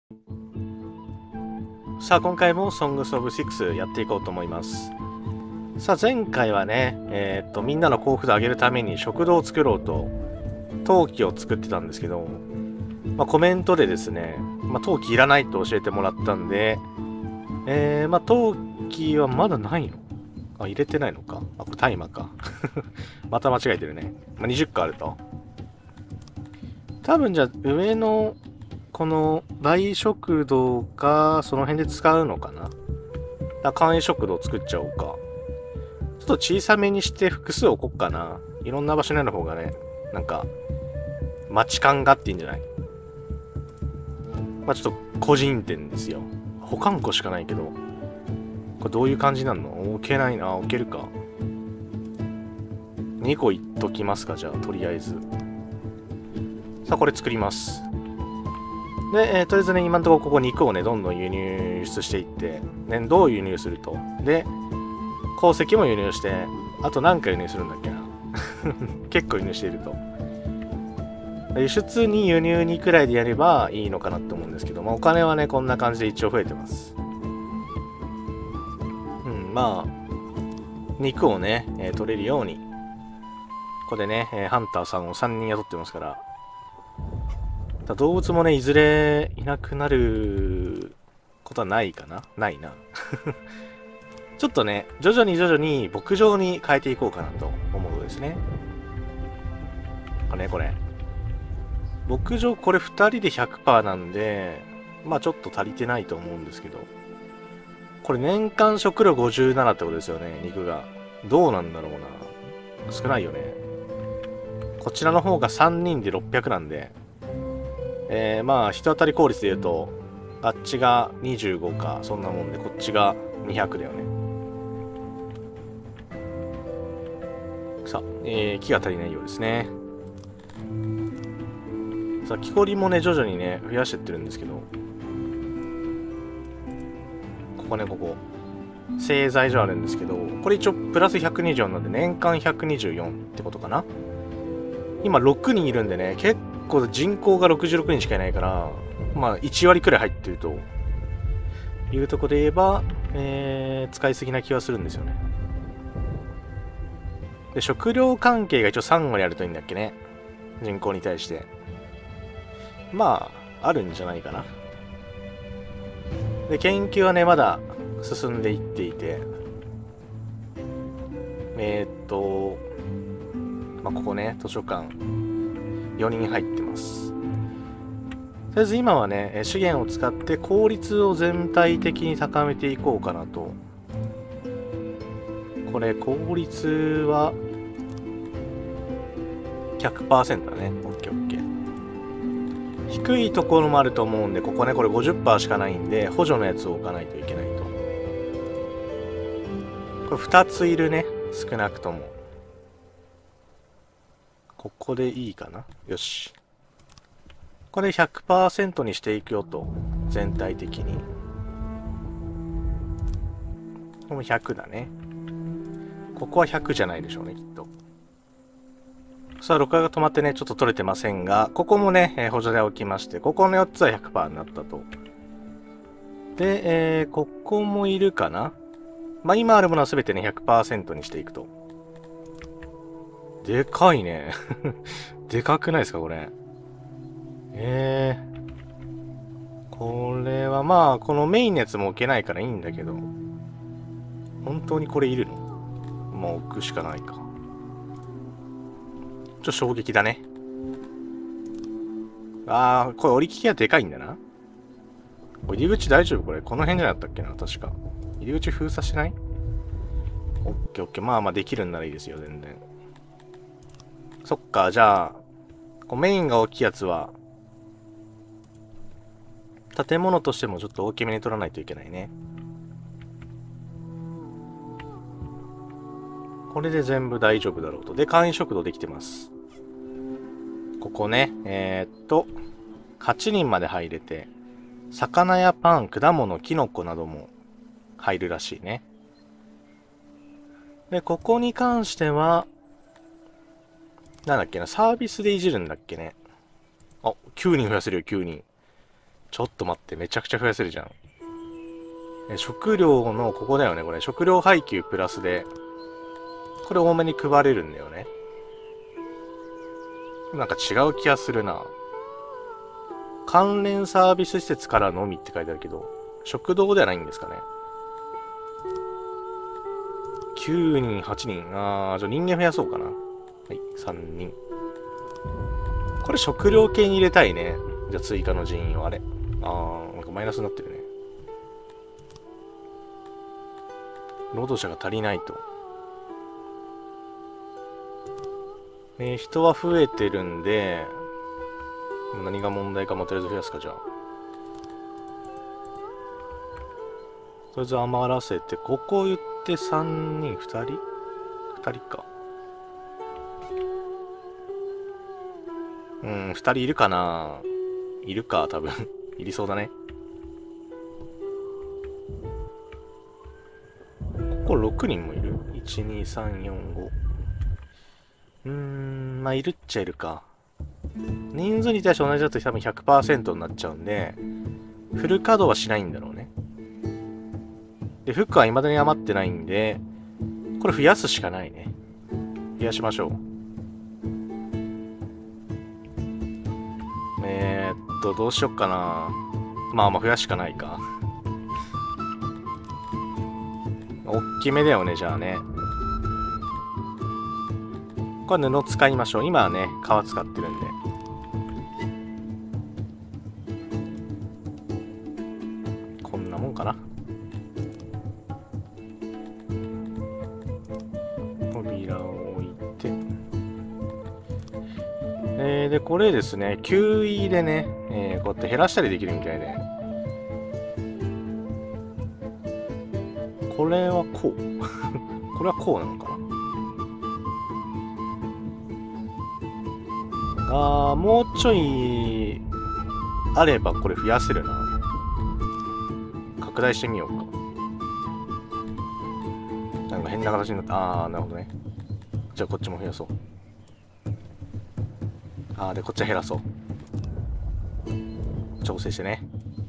さあ今回も Songs of Six やっていこうと思います。さあ前回はね、みんなの幸福度を上げるために食堂を作ろうと陶器を作ってたんですけど、コメントでですね、陶器いらないと教えてもらったんで、陶器はまだないの？入れてないのか？これタイマーか。また間違えてるね。20個あると。多分じゃあ上のこの大食堂かその辺で使うのかな。簡易食堂作っちゃおうか。ちょっと小さめにして複数置こっかな。いろんな場所にある方がね、なんか街感があっていいんじゃない？ちょっと個人店ですよ。保管庫しかないけど、これどういう感じなの？置けないな。置けるか。2個いっときますか、じゃあとりあえず。さあこれ作ります。で、とりあえずね、今のところここ肉をね、どんどん輸入していって、ね、どう輸入すると。で、鉱石も輸入して、あと何回輸入するんだっけな。結構輸入していると。輸出に輸入にくらいでやればいいのかなって思うんですけども、お金はね、こんな感じで一応増えてます。肉をね、取れるように、ここでね、ハンターさんを3人雇ってますから、動物もね、いずれいなくなることはないかな？ないな。ちょっとね、徐々に牧場に変えていこうかなと思うですね。これ。牧場これ2人で 100% なんで、ちょっと足りてないと思うんですけど。これ年間食料57ってことですよね、肉が。どうなんだろうな。少ないよね。こちらの方が3人で600なんで、人当たり効率で言うと、あっちが25か、そんなもんで、こっちが200だよね。さあ、木が足りないようですね。さあ、木こりもね、徐々にね、増やしてってるんですけど、ここ。製材所あるんですけど、これ一応プラス124なんで、年間124ってことかな。今6人いるんでね、結構人口が66人しかいないから、1割くらい入ってるというところで言えば、使いすぎな気はするんですよね。で、食料関係が一応3割あるといいんだっけね。人口に対して。あるんじゃないかな。で、研究はね、まだ進んでいっていて、ここね、図書館、4人入ってます。とりあえず今はね、資源を使って効率を全体的に高めていこうかなと。これ、効率は 100% だね。オッケー。低いところもあると思うんで、これ 50% しかないんで、補助のやつを置かないといけないと。これ2ついるね。少なくとも。ここでいいかな？よし。これ 100% にしていくよと。全体的に。これも100だね。ここは100じゃないでしょうね、きっと。さあ、録画が止まってね、ちょっと撮れてませんが、ここもね、補助で置きまして、ここの4つは 100% になったと。で、ここもいるかな？今あるものは全てね、100% にしていくと。でかいね。でかくないですか、これ。これはこのメインのやつも置けないからいいんだけど、本当にこれいるの？置くしかないか。衝撃だね。これ折り利きがでかいんだな。入り口大丈夫？これこの辺じゃなかったっけな、確か。入り口封鎖しない？オッケー。できるんならいいですよ、全然。そっか、じゃあ、メインが大きいやつは、建物としてもちょっと大きめに取らないといけないね。これで全部大丈夫だろうと。で、簡易食堂できてます。ここね、8人まで入れて、魚やパン、果物、キノコなども入るらしいね。で、ここに関しては、なんだっけな、サービスでいじるんだっけね。9人増やせるよ、9人。 ちょっと待って、めちゃくちゃ増やせるじゃん。食料の、ここだよね、これ。食料配給プラスで、これ多めに配れるんだよね。なんか違う気がするな。関連サービス施設からのみって書いてあるけど、食堂ではないんですかね。9人、8人。じゃあ人間増やそうかな。はい、3人。これ食料系に入れたいね。じゃあ追加の人員をあれ。なんかマイナスになってるね。労働者が足りないと。人は増えてるんで、何が問題かもとりあえず増やすか、じゃあ。とりあえず余らせて、ここ言って3人、2人 ?2 人か。2人いるかないるか、多分。いりそうだね。ここ6人もいる ?1、2、3、4、5。まあ、いるっちゃいるか。人数に対して同じだと多分 100% になっちゃうんで、フル稼働はしないんだろうね。で、服は未だに余ってないんで、これ増やすしかないね。増やしましょう。どうしよっかな。まあ増やすしかないか。おっきめだよね、じゃあね。これ布使いましょう。今はね、革使ってるんで。こんなもんかな。扉を置いて。で、これですね、吸引でね、こうやって減らしたりできるみたいで。これはこうこれはこうなのかな。もうちょいあればこれ増やせるな。拡大してみようか。なんか変な形になった。なるほどね。じゃあこっちも増やそう。でこっちは減らそう。調整してね。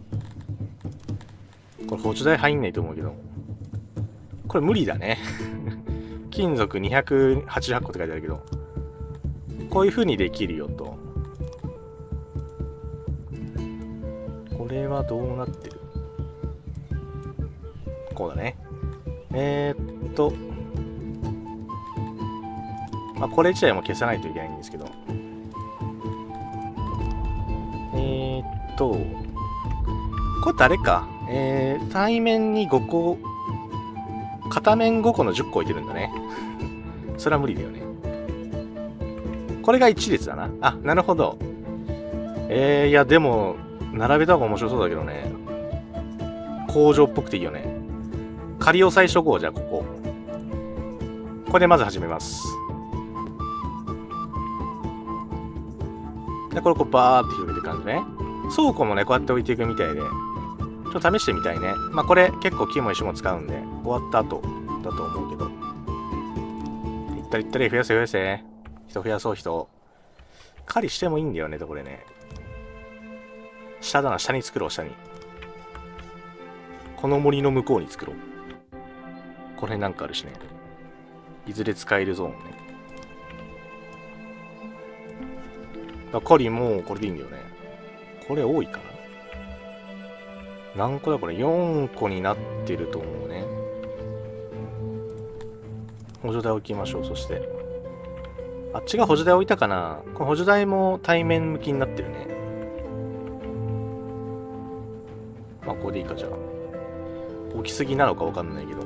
これ補助台入んないと思うけど、これ無理だね。金属288個って書いてあるけど、こういう風にできるよと。これはどうなってる？こうだね。これ自体も消さないといけないんですけど、これ誰か。対面に5個、片面5個の10個置いてるんだね。それは無理だよね。これが1列だな。なるほど。いや、でも、並べた方が面白そうだけどね。工場っぽくていいよね。仮押さえしとこう、じゃあ、ここ。これでまず始めます。で、これバーって広げていく感じね。倉庫もね、こうやって置いていくみたいで。ちょっと試してみたいね。これ結構木も石も使うんで、終わった後だと思うけど。いったりいったり、増やせ増やせ。人増やそう、人。狩りしてもいいんだよね、これね。下だな、下に作ろう、下に。この森の向こうに作ろう。この辺なんかあるしね。いずれ使えるゾーンね。狩りもこれでいいんだよね。これ多いかな。何個だこれ ?4 個になってると思うね。補助台置きましょう。そして。あっちが補助台置いたかな。この補助台も対面向きになってるね。ここでいいか、じゃあ。置きすぎなのかわかんないけど。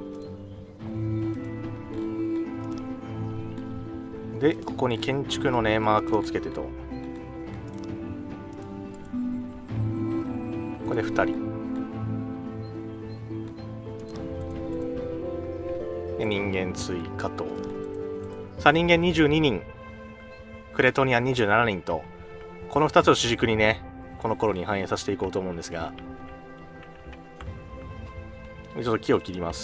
で、ここに建築のね、マークをつけてと。これで2人。で、人間追加と。さあ、人間22人。クレトニア27人と。この2つを主軸にね、この頃に反映させていこうと思うんですが。ちょっと木を切ります。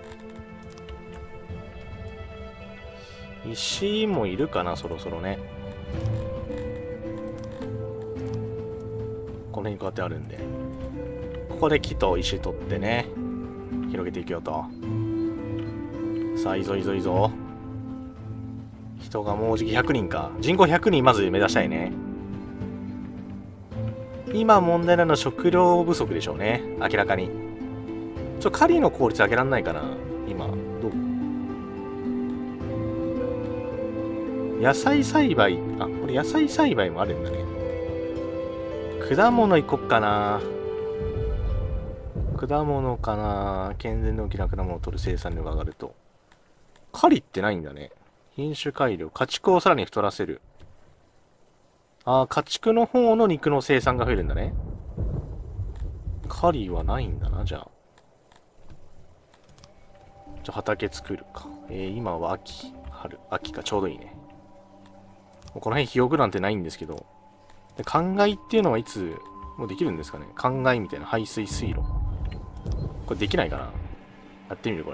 石もいるかな、そろそろね。ここの辺にこうやってあるんで、ここで木と石取ってね、広げていくよと。さあ、いいぞいいぞいいぞ。人がもうじき100人か。人口100人まず目指したいね。今問題なのは食料不足でしょうね。明らかに。狩りの効率上げらんないかな今。どう？野菜栽培。あ、これ野菜栽培もあるんだね。果物いこっかな。果物かな。健全で大きな果物を取る生産量が上がると。狩りってないんだね。品種改良。家畜をさらに太らせる。ああ、家畜の方の肉の生産が増えるんだね。狩りはないんだな、じゃあ。畑作るか。今は秋、春、秋か、ちょうどいいね。この辺、肥沃なんてないんですけど。で、灌漑っていうのはいつ、もうできるんですかね。灌漑みたいな排水水路。これできないかな。やってみる、これ。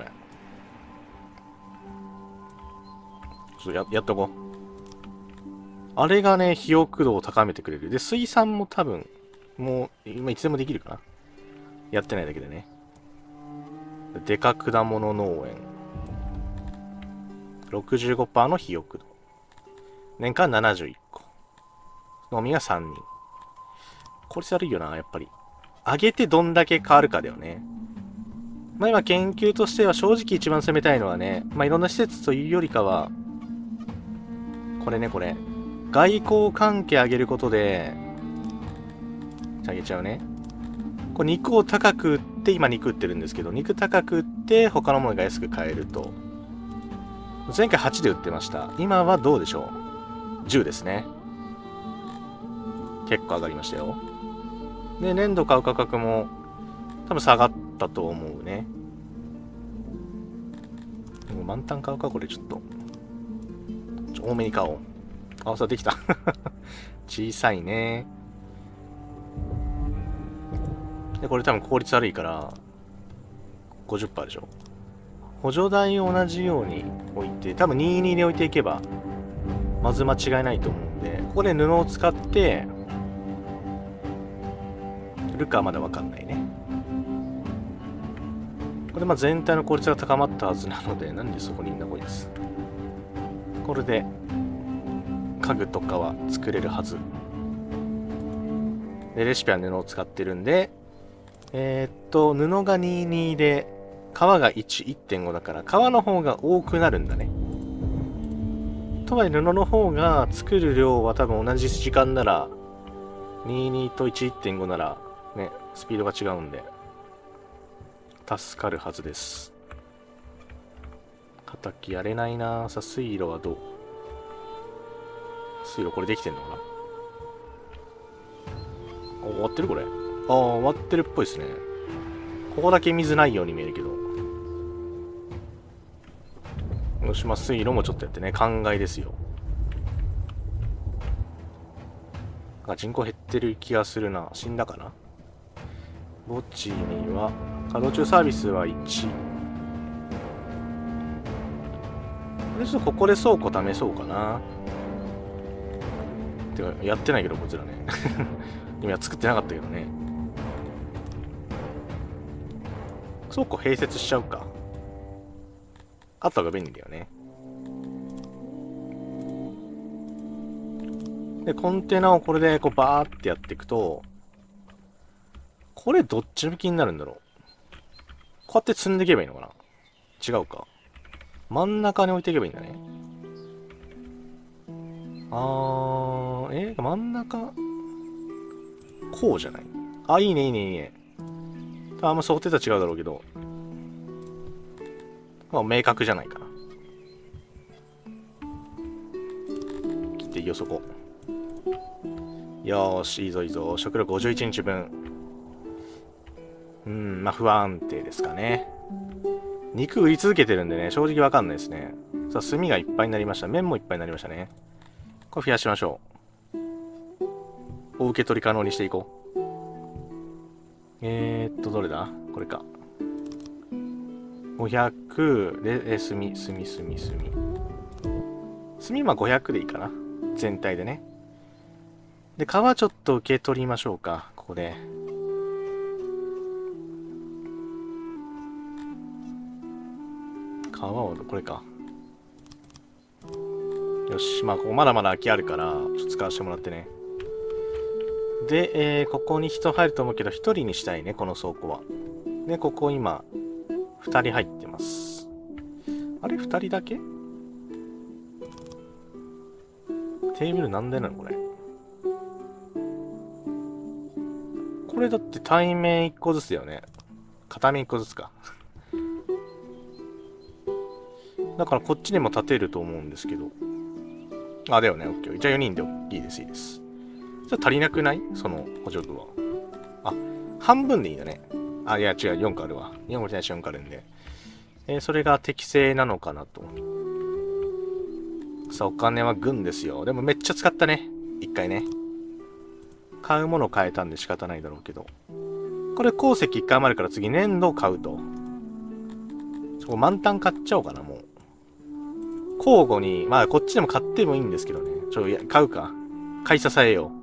ちょっとやっとこう。あれがね、肥沃度を高めてくれる。で、水産も多分、もう、今いつでもできるかな。やってないだけでね。でか果物農園。65% の肥沃度。年間71個。のみが3人。効率悪いよな、やっぱり。上げてどんだけ変わるかだよね。まあ今研究としては正直一番攻めたいのはね、まあいろんな施設というよりかは、これね、これ。外交関係上げることで、上げちゃうね。これ肉を高く売って、今肉売ってるんですけど、肉高く売って他のものが安く買えると。前回8で売ってました。今はどうでしょう？ 10 ですね。結構上がりましたよ。で、粘土買う価格も多分下がったと思うね。もう満タン買うかこれちょっと。多めに買おう。あ、さあできた。小さいね。で、これ多分効率悪いから、50% でしょ。補助台を同じように置いて、多分22で置いていけば、まず間違いないと思うんで、ここで布を使って、売るかはまだわかんないね。これでまあ全体の効率が高まったはずなので、なんでそこにいんだこいつ。これで、家具とかは作れるはず。で、レシピは布を使ってるんで、布が22で、革が1、1.5 だから、革の方が多くなるんだね。とはいえ布の方が作る量は多分同じ時間なら、22と1、1.5 なら、ね、スピードが違うんで、助かるはずです。畑やれないな。さあ、水路はどう？水路これできてんのかな？終わってるこれ。終わってるっぽいですね。ここだけ水ないように見えるけど。よし、まあ、水路もちょっとやってね、灌漑ですよ。人口減ってる気がするな。死んだかな？墓地には、稼働中サービスは1。とりあえずここで倉庫試そうかな。てか、やってないけど、こちらね。今作ってなかったけどね。倉庫併設しちゃうか。あった方が便利だよね。で、コンテナをこれでこうバーってやっていくと、これどっち向きになるんだろう。こうやって積んでいけばいいのかな？違うか。真ん中に置いていけばいいんだね。真ん中、こうじゃない？あ、いいね、いいね、いいね。あんま想定とは違うだろうけど、まあ、明確じゃないかな。切っていいよ、そこ。よーし、いいぞ、いいぞ。食料51日分。まあ、不安定ですかね。肉売り続けてるんでね、正直わかんないですね。さあ、炭がいっぱいになりました。麺もいっぱいになりましたね。これ増やしましょう。お受け取り可能にしていこう。どれだ？これか。500で、炭、まあ500でいいかな。全体でね。で、皮ちょっと受け取りましょうか。こここで。川を、これか。よし、まあ、ここまだまだ空きあるから、ちょっと使わせてもらってね。で、ここに人入ると思うけど、一人にしたいね、この倉庫は。で、ここ今、二人入ってます。あれ、二人だけ？テーブル何台なのこれ。これだって対面一個ずつだよね。片面一個ずつか。だからこっちにも立てると思うんですけど。あ、だよね、OK。じゃあ4人でいいです、いいです。じゃあ足りなくないその補助具は。あ、半分でいいんだね。あ、いや違う、4個あるわ。4個に対して4個あるんで。それが適正なのかなと。さあ、お金は軍ですよ。でもめっちゃ使ったね。一回ね。買うもの変えたんで仕方ないだろうけど。これ鉱石一回余るから次粘土を買うと。そこ満タン買っちゃおうかな、もう。交互に、まあこっちでも買ってもいいんですけどね。買うか。買い支えよ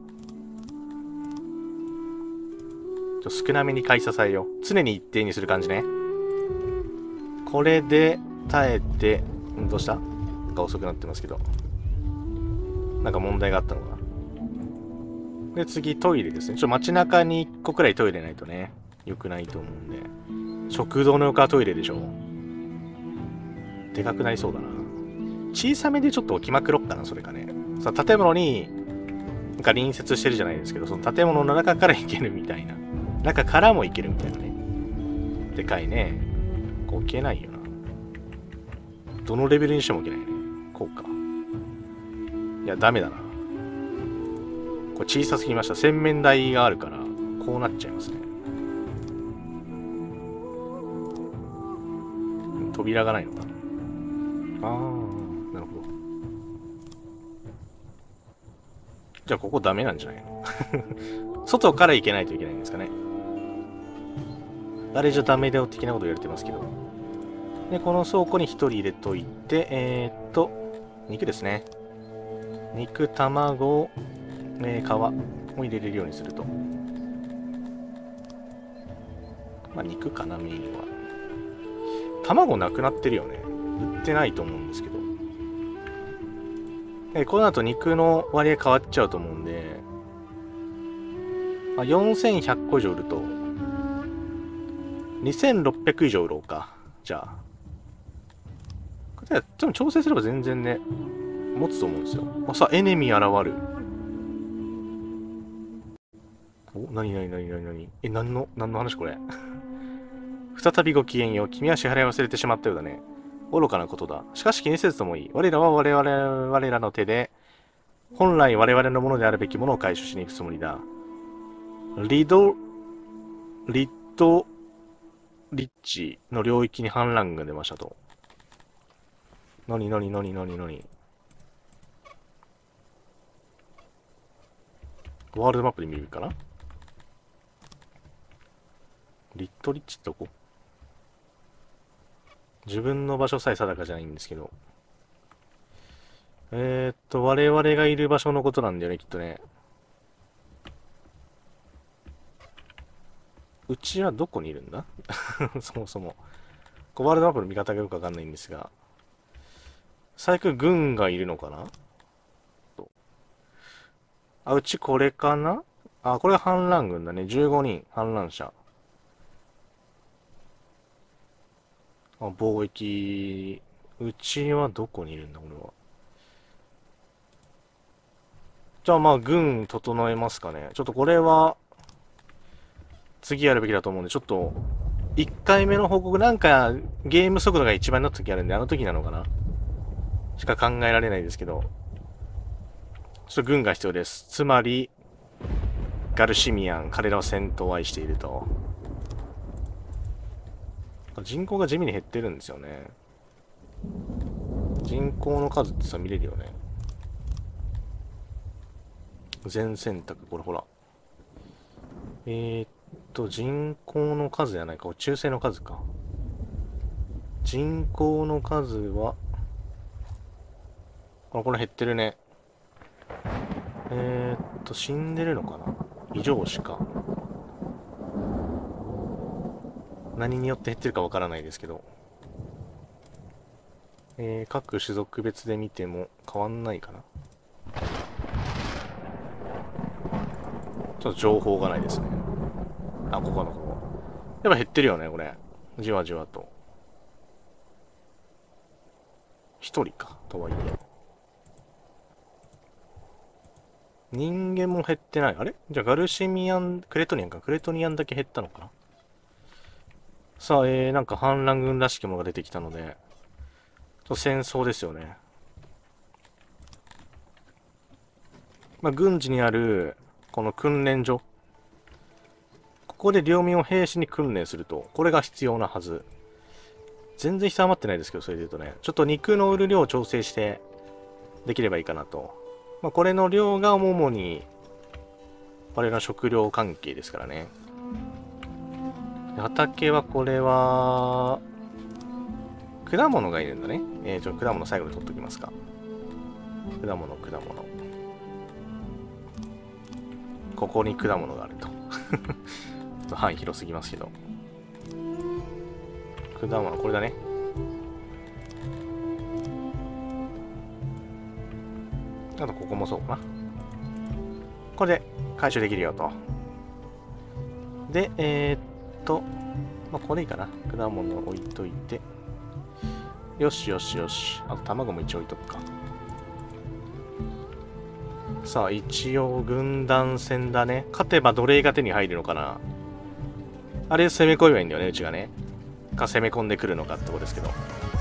う。少なめに買い支えよう。常に一定にする感じね。これで耐えて、どうした？なんか遅くなってますけど。なんか問題があったのかな。で、次トイレですね。街中に1個くらいトイレないとね、良くないと思うんで。食堂の横はトイレでしょ。でかくなりそうだな。小さめでちょっと置きまくろっかな、それかね。さ、建物に、なんか隣接してるじゃないですけど、その建物の中から行けるみたいな。中からも行けるみたいなね。でかいね。こう置けないよな。どのレベルにしても置けないね。こうか。いや、ダメだな。これ小さすぎました。洗面台があるから、こうなっちゃいますね。扉がないのか。あー、なるほど。じゃあここダメなんじゃないの外から行けないといけないんですかね。あれじゃダメだよ的なこと言われてますけど。で、この倉庫に1人入れといて、肉ですね。肉、卵、皮を入れれるようにすると。まあ、肉かな、メインは。卵なくなってるよね。売ってないと思うんですけど。この後肉の割合変わっちゃうと思うんで、まあ、4100個以上売ると、2600以上売ろうか。じゃあ。これでも調整すれば全然ね、持つと思うんですよ。あ、さあ、エネミー現る。お、なに何の話これ。再びごきげんよう。君は支払い忘れてしまったようだね。愚かなことだ。しかし気にせずともいい。我らは我らの手で、本来我々のものであるべきものを回収しに行くつもりだ。リッチの領域に反乱が出ましたと。ワールドマップで見るかな。リッチってどこ？自分の場所さえ定かじゃないんですけど。我々がいる場所のことなんだよね、きっとね。うちはどこにいるんだそもそも。ワールドマップの見方がよくわかんないんですが。最悪軍がいるのかなと。あ、うちこれかなあ、これが反乱軍だね。15人、反乱者。あ、貿易。うちはどこにいるんだ、これは。じゃあまあ、軍整えますかね。ちょっとこれは、次やるべきだと思うんで、ちょっと、1回目の報告なんか、ゲーム速度が一番になった時あるんで、あの時なのかなしか考えられないですけど、ちょっと軍が必要です。つまり、ガルシミアン、彼らは戦闘を愛していると。人口が地味に減ってるんですよね。人口の数ってさ、見れるよね。全選択、これほら。人口の数じゃないか。中性の数か。人口の数は、これ減ってるね。死んでるのかな異常死か。 何によって減ってるかわからないですけど。各種族別で見ても変わんないかな。ちょっと情報がないですね。あ、ここのここ。やっぱ減ってるよね、これ。じわじわと。一人か、とはいえ。人間も減ってない。あれじゃあガルシミアン、クレトニアンか。クレトニアンだけ減ったのかな。さあ、なんか反乱軍らしきものが出てきたので、戦争ですよね。まあ、軍事にある、この訓練所。ここで領民を兵士に訓練すると、これが必要なはず。全然人余ってないですけど、それで言うとね。ちょっと肉の売る量を調整して、できればいいかなと。まあ、これの量が主に、我々の食料関係ですからね。畑はこれは、果物がいるんだね。果物最後に取っときますか。果物。ここに果物があると。ちょっと範囲広すぎますけど。果物、これだね。あとここもそうかな。これで回収できるよと。で、まあ、これいいかな。果物置いといて。よし。あと卵も一応置いとくか。さあ、一応軍団戦だね。勝てば奴隷が手に入るのかな。あれ攻め込めばいいんだよね、うちがね。攻め込んでくるのかってとこですけど。